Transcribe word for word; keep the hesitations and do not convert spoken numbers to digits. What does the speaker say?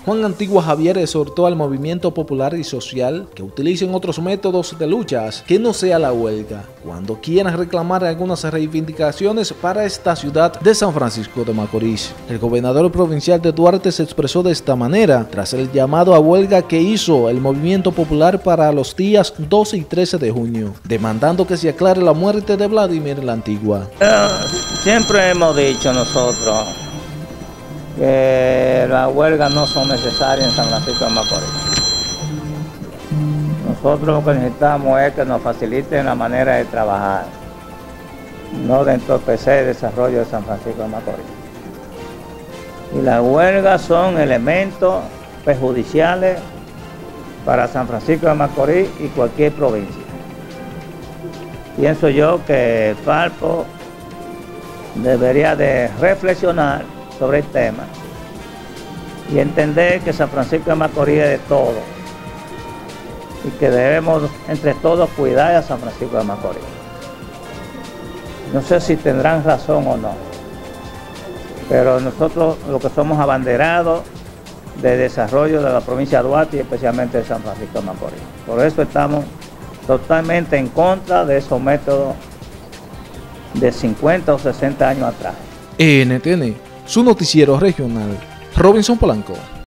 Juan Antigua Javier exhortó al movimiento popular y social que utilicen otros métodos de luchas que no sea la huelga, cuando quieran reclamar algunas reivindicaciones para esta ciudad de San Francisco de Macorís. El gobernador provincial de Duarte se expresó de esta manera tras el llamado a huelga que hizo el movimiento popular para los días doce y trece de junio, demandando que se aclare la muerte de Vladimir la Antigua. Eh, siempre hemos dicho nosotros que las huelgas no son necesarias en San Francisco de Macorís. Nosotros lo que necesitamos es que nos faciliten la manera de trabajar, no de entorpecer el desarrollo de San Francisco de Macorís. Y las huelgas son elementos perjudiciales para San Francisco de Macorís y cualquier provincia. Pienso yo que el Falpo debería de reflexionar sobre el tema y entender que San Francisco de Macorís es de todos y que debemos entre todos cuidar a San Francisco de Macorís. No sé si tendrán razón o no, pero nosotros lo que somos abanderados de desarrollo de la provincia de Duarte y especialmente de San Francisco de Macorís. Por eso estamos totalmente en contra de esos métodos de cincuenta o sesenta años atrás. N T N, su noticiero regional, Robinson Polanco.